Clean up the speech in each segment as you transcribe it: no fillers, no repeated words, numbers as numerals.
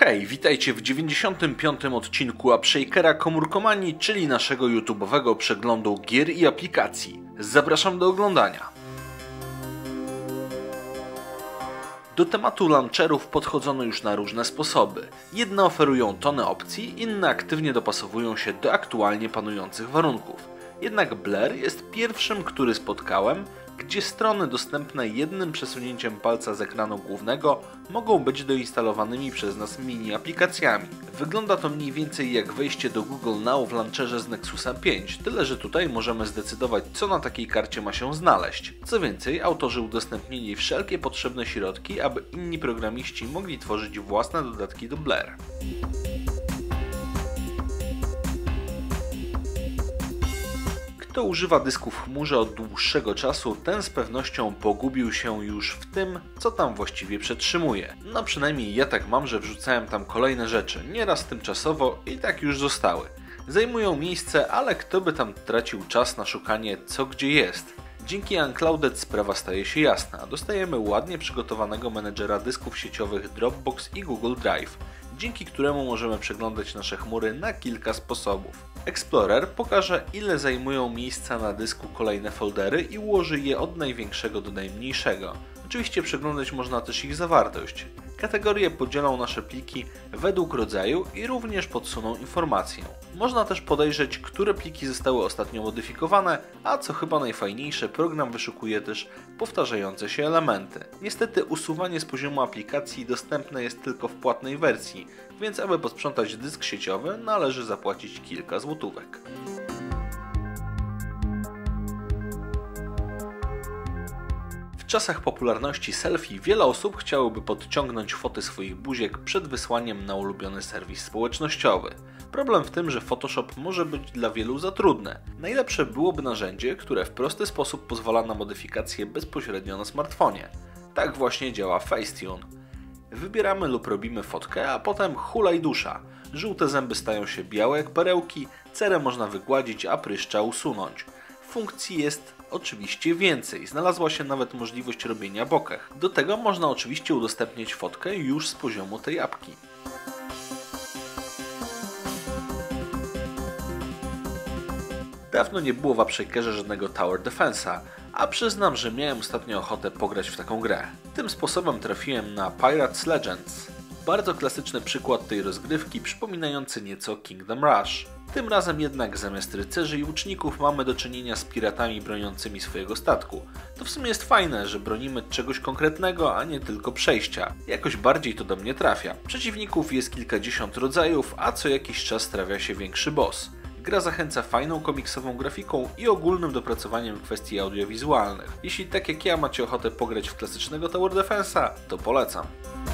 Hej, witajcie w 95. odcinku Upshakera Komórkomanii, czyli naszego YouTube'owego przeglądu gier i aplikacji. Zapraszam do oglądania. Do tematu launcherów podchodzono już na różne sposoby. Jedne oferują tonę opcji, inne aktywnie dopasowują się do aktualnie panujących warunków. Jednak Blur jest pierwszym, który spotkałem, gdzie strony dostępne jednym przesunięciem palca z ekranu głównego mogą być doinstalowanymi przez nas mini aplikacjami. Wygląda to mniej więcej jak wejście do Google Now w launcherze z Nexusa 5, tyle że tutaj możemy zdecydować, co na takiej karcie ma się znaleźć. Co więcej, autorzy udostępnili wszelkie potrzebne środki, aby inni programiści mogli tworzyć własne dodatki do Blur. Kto używa dysku w chmurze od dłuższego czasu, ten z pewnością pogubił się już w tym, co tam właściwie przetrzymuje. No przynajmniej ja tak mam, że wrzucałem tam kolejne rzeczy, nieraz tymczasowo i tak już zostały. Zajmują miejsce, ale kto by tam tracił czas na szukanie co gdzie jest. Dzięki Unclouded sprawa staje się jasna. Dostajemy ładnie przygotowanego menedżera dysków sieciowych Dropbox i Google Drive, dzięki któremu możemy przeglądać nasze chmury na kilka sposobów. Explorer pokaże, ile zajmują miejsca na dysku kolejne foldery i ułoży je od największego do najmniejszego. Oczywiście przeglądać można też ich zawartość. Kategorie podzielą nasze pliki według rodzaju i również podsuną informację. Można też podejrzeć, które pliki zostały ostatnio modyfikowane, a co chyba najfajniejsze, program wyszukuje też powtarzające się elementy. Niestety usuwanie z poziomu aplikacji dostępne jest tylko w płatnej wersji, więc aby posprzątać dysk sieciowy należy zapłacić kilka złotówek. W czasach popularności selfie wiele osób chciałoby podciągnąć foty swoich buziek przed wysłaniem na ulubiony serwis społecznościowy. Problem w tym, że Photoshop może być dla wielu za trudne. Najlepsze byłoby narzędzie, które w prosty sposób pozwala na modyfikację bezpośrednio na smartfonie. Tak właśnie działa Facetune. Wybieramy lub robimy fotkę, a potem hulaj dusza. Żółte zęby stają się białe jak perełki, cerę można wygładzić, a pryszcza usunąć. Funkcji jest oczywiście więcej, znalazła się nawet możliwość robienia bokeh. Do tego można oczywiście udostępnić fotkę już z poziomu tej apki. Dawno nie było w Upshakerze żadnego Tower Defense'a, a przyznam, że miałem ostatnio ochotę pograć w taką grę. Tym sposobem trafiłem na Pirates Legends. Bardzo klasyczny przykład tej rozgrywki, przypominający nieco Kingdom Rush. Tym razem jednak zamiast rycerzy i łuczników mamy do czynienia z piratami broniącymi swojego statku. To w sumie jest fajne, że bronimy czegoś konkretnego, a nie tylko przejścia. Jakoś bardziej to do mnie trafia. Przeciwników jest kilkadziesiąt rodzajów, a co jakiś czas trafia się większy boss. Gra zachęca fajną komiksową grafiką i ogólnym dopracowaniem kwestii audiowizualnych. Jeśli tak jak ja macie ochotę pograć w klasycznego Tower Defense'a, to polecam.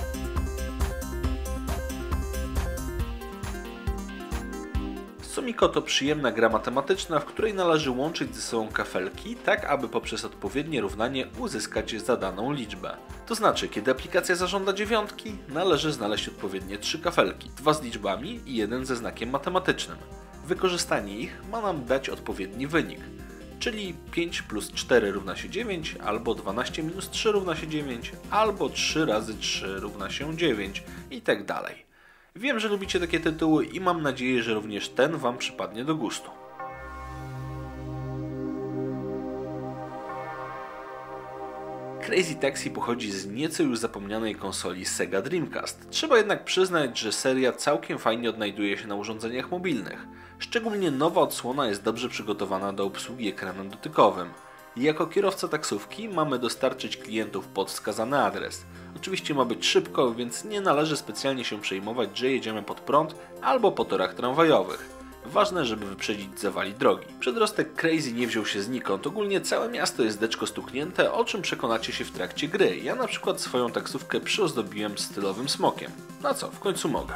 Sumiko to przyjemna gra matematyczna, w której należy łączyć ze sobą kafelki, tak aby poprzez odpowiednie równanie uzyskać zadaną liczbę. To znaczy, kiedy aplikacja zażąda dziewiątki, należy znaleźć odpowiednie 3 kafelki, 2 z liczbami i 1 ze znakiem matematycznym. Wykorzystanie ich ma nam dać odpowiedni wynik, czyli 5 plus 4 równa się 9, albo 12 minus 3 równa się 9, albo 3 razy 3 równa się 9 i tak dalej. Wiem, że lubicie takie tytuły i mam nadzieję, że również ten Wam przypadnie do gustu. Crazy Taxi pochodzi z nieco już zapomnianej konsoli Sega Dreamcast. Trzeba jednak przyznać, że seria całkiem fajnie odnajduje się na urządzeniach mobilnych. Szczególnie nowa odsłona jest dobrze przygotowana do obsługi ekranem dotykowym. Jako kierowca taksówki mamy dostarczyć klientów pod wskazany adres. Oczywiście ma być szybko, więc nie należy specjalnie się przejmować, że jedziemy pod prąd albo po torach tramwajowych. Ważne, żeby wyprzedzić zawali drogi. Przedrostek Crazy nie wziął się znikąd, ogólnie całe miasto jest deczko stuknięte, o czym przekonacie się w trakcie gry. Ja na przykład swoją taksówkę przyozdobiłem stylowym smokiem. No co, w końcu mogę.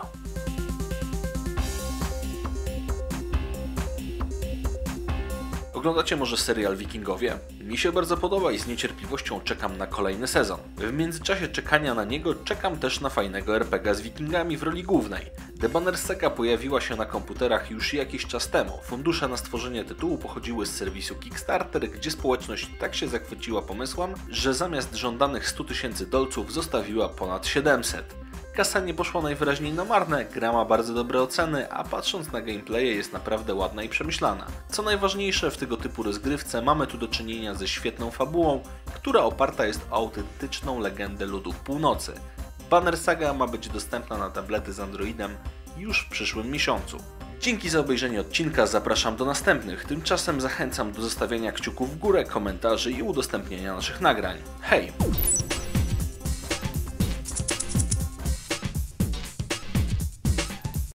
Oglądacie może serial Wikingowie? Mi się bardzo podoba i z niecierpliwością czekam na kolejny sezon. W międzyczasie czekania na niego czekam też na fajnego RPG z Wikingami w roli głównej. The Banner Saga pojawiła się na komputerach już jakiś czas temu. Fundusze na stworzenie tytułu pochodziły z serwisu Kickstarter, gdzie społeczność tak się zachwyciła pomysłem, że zamiast żądanych 100 000 dolców zostawiła ponad 700. Kasa nie poszła najwyraźniej na marne, gra ma bardzo dobre oceny, a patrząc na gameplaye jest naprawdę ładna i przemyślana. Co najważniejsze, w tego typu rozgrywce mamy tu do czynienia ze świetną fabułą, która oparta jest o autentyczną legendę ludów północy. Banner Saga ma być dostępna na tablety z Androidem już w przyszłym miesiącu. Dzięki za obejrzenie odcinka, zapraszam do następnych, tymczasem zachęcam do zostawiania kciuków w górę, komentarzy i udostępnienia naszych nagrań. Hej!